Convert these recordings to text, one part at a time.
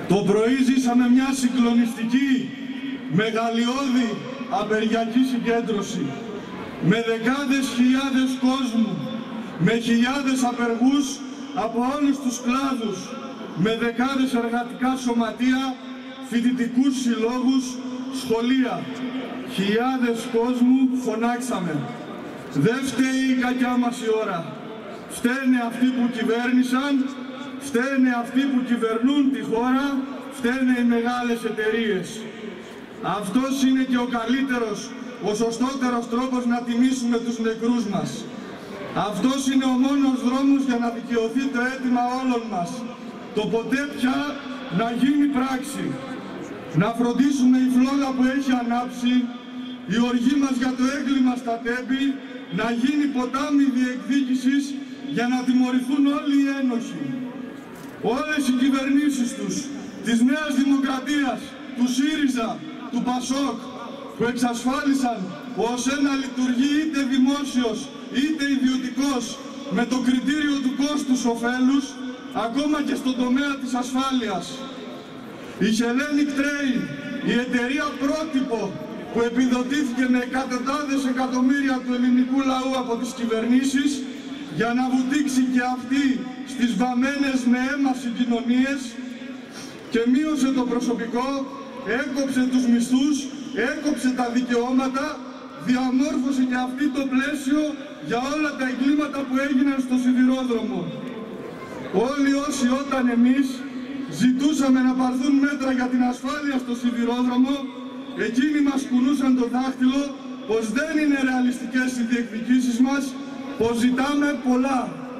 Το πρωί ζήσαμε μια συγκλονιστική, μεγαλειώδη απεργιακή συγκέντρωση με δεκάδες χιλιάδες κόσμου, με χιλιάδες απεργούς από όλους τους κλάδους, με δεκάδες εργατικά σωματεία, φοιτητικούς συλλόγους, σχολεία. Χιλιάδες κόσμου φωνάξαμε. Δεν φταίει η κακιά μας η ώρα. Φταίνε αυτοί που κυβέρνησαν, φταίνε αυτοί που κυβερνούν τη χώρα, φταίνε οι μεγάλες εταιρείες. Αυτός είναι και ο καλύτερος, ο σωστότερος τρόπος να τιμήσουμε τους νεκρούς μας. Αυτός είναι ο μόνος δρόμος για να δικαιωθεί το αίτημα όλων μας. Το ποτέ πια να γίνει πράξη. Να φροντίσουμε η φλόγα που έχει ανάψει, η οργή μας για το έγκλημα στα Τέμπη, να γίνει ποτάμι διεκδίκησης για να τιμωρηθούν όλοι οι ένοχοι. Όλες οι κυβερνήσεις τους, της Νέας Δημοκρατίας, του ΣΥΡΙΖΑ, του ΠΑΣΟΚ, που εξασφάλισαν ως ένα λειτουργεί είτε δημόσιος είτε ιδιωτικός με το κριτήριο του κόστους ωφέλους, ακόμα και στον τομέα της ασφάλειας. Η Hellenic Train, η εταιρεία πρότυπο που επιδοτήθηκε με εκατοντάδες εκατομμύρια του ελληνικού λαού από τις κυβερνήσεις για να βουτήξει και αυτή στις βαμμένες με αίμα συγκοινωνίες και μείωσε το προσωπικό, έκοψε τους μισθούς, έκοψε τα δικαιώματα, διαμόρφωσε και αυτή το πλαίσιο για όλα τα εγκλήματα που έγιναν στο σιδηρόδρομο. Όλοι όσοι όταν εμείς ζητούσαμε να πάρθουν μέτρα για την ασφάλεια στο σιδηρόδρομο, εκείνοι μας κουνούσαν το δάχτυλο πως δεν είναι ρεαλιστικές οι διεκδικήσεις μας, πως ζητάμε πολλά.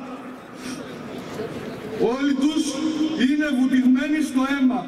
Όλοι τους είναι βουτυγμένοι στο αίμα.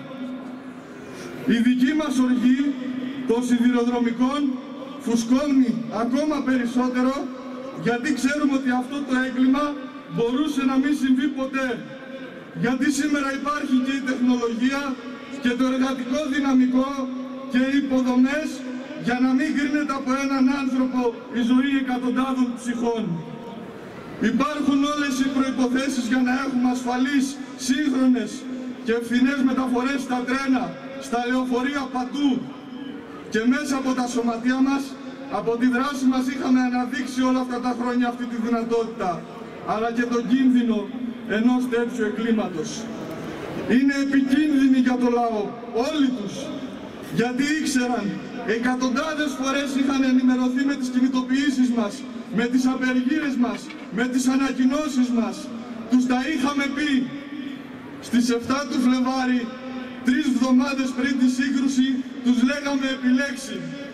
Η δική μας οργή των σιδηροδρομικών φουσκώνει ακόμα περισσότερο, γιατί ξέρουμε ότι αυτό το έγκλημα μπορούσε να μην συμβεί ποτέ. Γιατί σήμερα υπάρχει και η τεχνολογία και το εργατικό δυναμικό και οι υποδομές για να μην κρίνεται από έναν άνθρωπο η ζωή εκατοντάδων ψυχών. Υπάρχουν όλες οι προϋποθέσεις για να έχουμε ασφαλείς, σύγχρονες και ευθυνές μεταφορές στα τρένα, στα λεωφορεία παντού. Και μέσα από τα σωματεία μας, από τη δράση μας είχαμε αναδείξει όλα αυτά τα χρόνια αυτή τη δυνατότητα, αλλά και τον κίνδυνο ενός τέτοιου εγκλήματος. Είναι επικίνδυνοι για το λαό, όλοι τους, γιατί ήξεραν, εκατοντάδες φορές είχαν ενημερωθεί με τις κινητοποιήσεις μας, με τις απεργίες μας, με τις ανακοινώσεις μας. Τους τα είχαμε πει. Στις 7 του Φλεβάρι, 3 εβδομάδες πριν τη σύγκρουση, τους λέγαμε επιλέξει.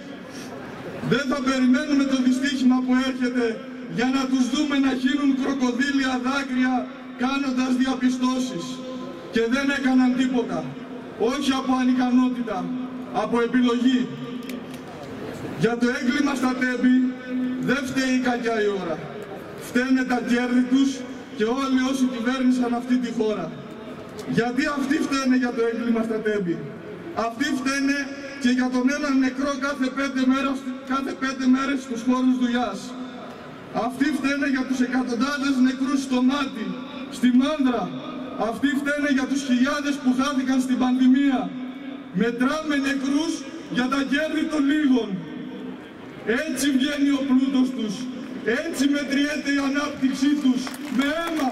Δεν θα περιμένουμε το δυστύχημα που έρχεται για να τους δούμε να χύνουν κροκοδίλια δάκρυα κάνοντας διαπιστώσεις. Και δεν έκαναν τίποτα. Όχι από ανικανότητα, από επιλογή. Για το έγκλημα στα Τέμπη δεν φταίει η κακιά η ώρα. Φταίνε τα κέρδη τους και όλοι όσοι κυβέρνησαν αυτή τη χώρα. Γιατί αυτοί φταίνε για το έγκλημα στα Τέμπη. Αυτοί φταίνε και για τον έναν νεκρό κάθε 5 μέρες στους χώρους δουλειάς. Αυτοί φταίνε για τους εκατοντάδες νεκρούς στο Μάτι, στη Μάνδρα. Αυτοί φταίνε για τους χιλιάδες που χάθηκαν στην πανδημία. Μετράμε νεκρούς για τα κέρδη των λίγων. Έτσι βγαίνει ο πλούτος τους. Έτσι μετριέται η ανάπτυξή τους. Με αίμα.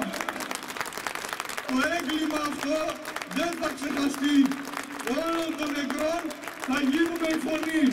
Το έγκλημα αυτό δεν θα ξεχαστεί. Όλων των νεκρών θα γίνουμε η φωνή.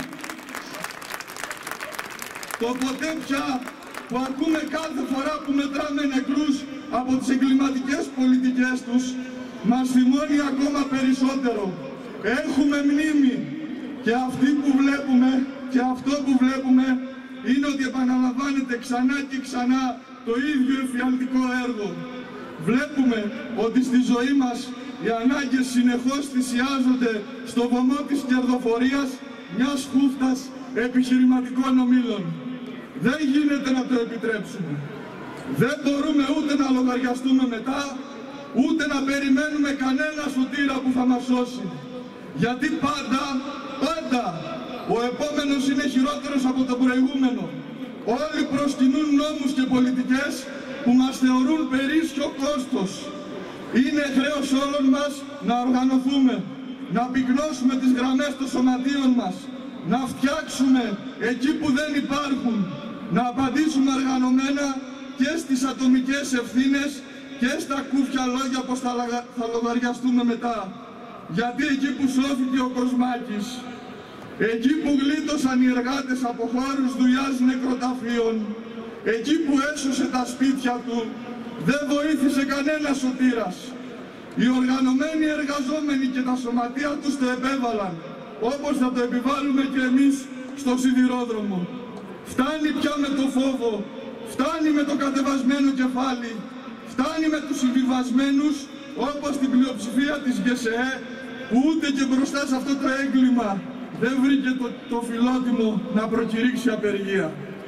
Το ποτέ πια που ακούμε κάθε φορά που μετράμε νεκρούς από τις εγκληματικές πολιτικές τους, μας θυμώνει ακόμα περισσότερο. Έχουμε μνήμη και και αυτό που βλέπουμε είναι ότι επαναλαμβάνεται ξανά και ξανά το ίδιο εφιαλτικό έργο. Βλέπουμε ότι στη ζωή μας οι ανάγκες συνεχώς θυσιάζονται στο βωμό της κερδοφορίας μιας χούφτας επιχειρηματικών ομίλων. Δεν γίνεται να το επιτρέψουμε. Δεν μπορούμε ούτε να λογαριαστούμε μετά, ούτε να περιμένουμε κανένα σωτήρα που θα μας σώσει. Γιατί πάντα ο επόμενος είναι χειρότερος από τον προηγούμενο. Όλοι προσκυνούν νόμους και πολιτικές που μας θεωρούν περίσσιο κόστος. Είναι χρέος όλων μας να οργανωθούμε, να πυκνώσουμε τις γραμμές των σωματείων μας, να φτιάξουμε εκεί που δεν υπάρχουν, να απαντήσουμε οργανωμένα και στις ατομικές ευθύνες και στα κούφια λόγια πως θα λογαριαστούμε μετά. Γιατί εκεί που σώθηκε ο Κοσμάκης, εκεί που γλίτωσαν οι εργάτες από χώρους δουλειάς νεκροταφείων, εκεί που έσωσε τα σπίτια του, δεν βοήθησε κανένας σωτήρας. Οι οργανωμένοι εργαζόμενοι και τα σωματεία τους το επέβαλαν, όπως θα το επιβάλλουμε και εμείς στο σιδηρόδρομο. Φτάνει πια με το φόβο, φτάνει με το κατεβασμένο κεφάλι, φτάνει με τους συμβιβασμένους, όπως την πλειοψηφία της ΓΕΣΕΕ, που ούτε και μπροστά σε αυτό το έγκλημα δεν βρήκε το φιλότιμο να προκηρύξει απεργία.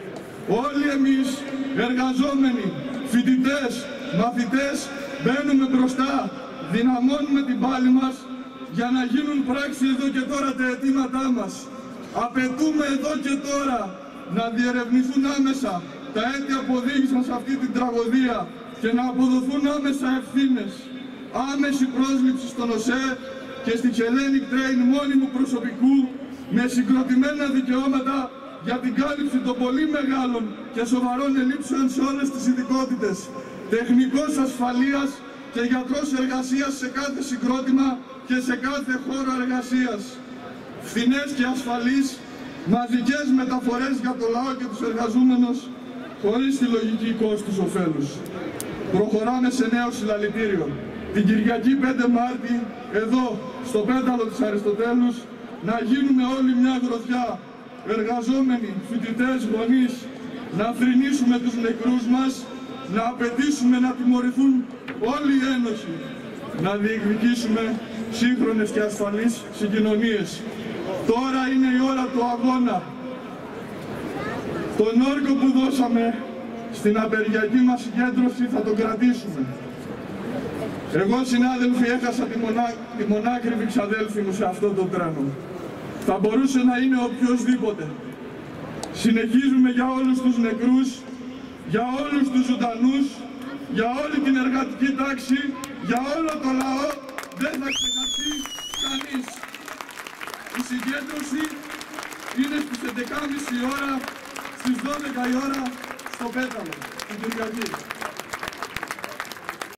Όλοι εμείς, εργαζόμενοι, φοιτητές, μαθητές, μπαίνουμε μπροστά, δυναμώνουμε την πάλη μας για να γίνουν πράξη εδώ και τώρα τα αιτήματά μας. Απαιτούμε εδώ και τώρα να διερευνηθούν άμεσα τα αίτια που οδήγησαν σε αυτή την τραγωδία και να αποδοθούν άμεσα ευθύνες. Άμεση πρόσληψη στον ΟΣΕ και στη Hellenic Train μόνιμου προσωπικού με συγκροτημένα δικαιώματα για την κάλυψη των πολύ μεγάλων και σοβαρών ελλείψεων σε όλες τις ειδικότητες. Τεχνικός ασφαλείας και γιατρός εργασίας σε κάθε συγκρότημα και σε κάθε χώρο εργασίας. Φθηνές και ασφαλείς μαζικές μεταφορές για το λαό και τους εργαζόμενους χωρίς τη λογική κόστους ωφέλους. Προχωράμε σε νέο συλλαλητήριο. Την Κυριακή 5 Μάρτη, εδώ, στο πέταλο της Αριστοτέλους, να γίνουμε όλοι μια γροθιά, εργαζόμενοι, φοιτητές, γονείς, να θρηνήσουμε τους νεκρούς μας, να απαιτήσουμε να τιμωρηθούν όλοι οι ένοχοι, να διεκδικήσουμε σύγχρονες και ασφαλείς συγκοινωνίες. Τώρα είναι η ώρα του αγώνα. Τον όρκο που δώσαμε στην απεργιακή μας συγκέντρωση θα τον κρατήσουμε. Εγώ, συνάδελφοι, έχασα τη μονάκριβη ξαδέλφη μου σε αυτό το τρένο. Θα μπορούσε να είναι οποιοσδήποτε. Συνεχίζουμε για όλους τους νεκρούς, για όλους τους ζωντανούς, για όλη την εργατική τάξη, για όλο το λαό. Δεν θα ξεχαστεί κανείς. Η συγκέντρωση είναι στις 11.30 η ώρα, στις 12 η ώρα, στο πέταλο, την Κυριακή.